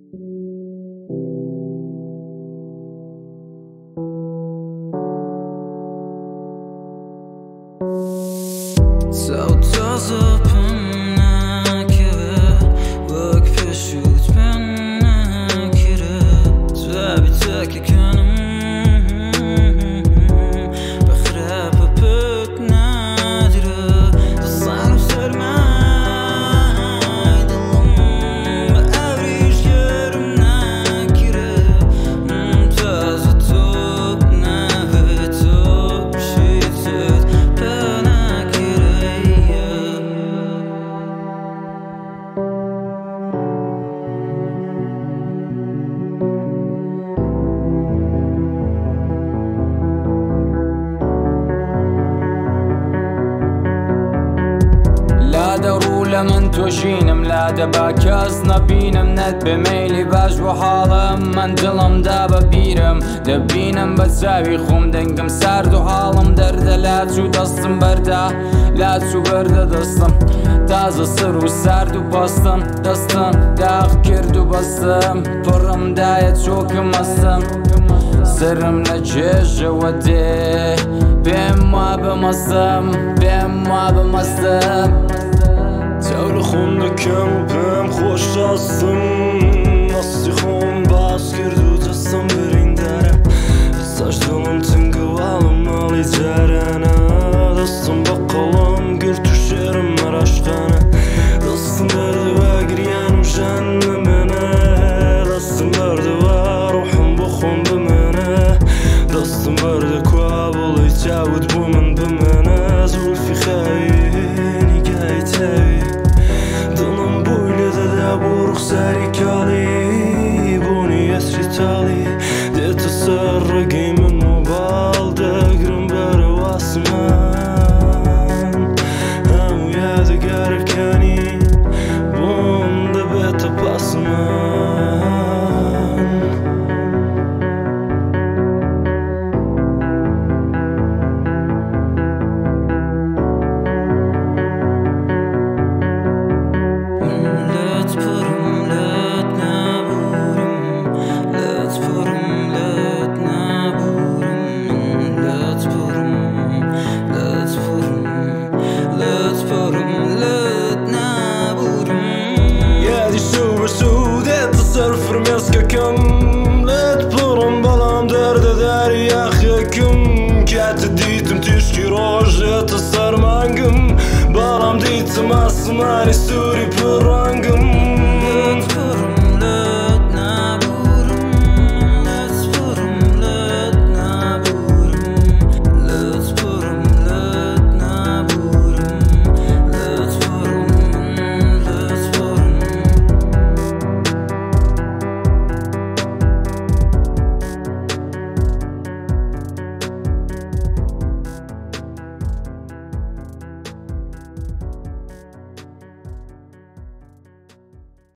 من توشینم لا دەبا کەس نەبینم نەت بمەیلی باش بۆ حاڵم من دڵم دا بە بیرم دەبینم بە چاوی خۆم دەنگم سارد و حاڵم دەردە لاچوو دەستم بەردا لاچوو بەردە دەستم تازە سەر و سارد و بەستم دەستم داغ کرد و بەستم پڕم دایە چۆکم مەستم سرم لە جێژەوە دێ پێم وا بمەستم پێم وا بمەستم تەورە خۆم دەکەم و پێم خۆش دەستم مەستی خۆم باس کرد و دەستم بریندارە سەش دڵم تنگە واڵم ماڵی جارانە دەستم بە قەڵام گرت و شێرم مەراشقانە دەستم بەردەوا گریان و ژان بمێنە دەستم بەردەوا ڕوحم بۆ خۆم بمێنە دەستم بەردە کوا بڵی چاوت بۆ من بمێنە زولفی خاوێنی گای تاوی دڵم بۆی لێدەدا بۆ ڕوخساری کاڵی بۆنی ئەسری تاڵی دێتە سەر ڕێگەی من و باڵ دەگرم بەرەو ئاسمان هەموو یادگارەکانی بۆم دەبێتە پاسمان فرمێسکەکەم لێت پڕم بەڵام دەردەداری یاخەکەم کاتە دیتم تیشکی ڕۆژێتە سەرمانگم بەڵام دیتم ئاسمانی سووری پڕان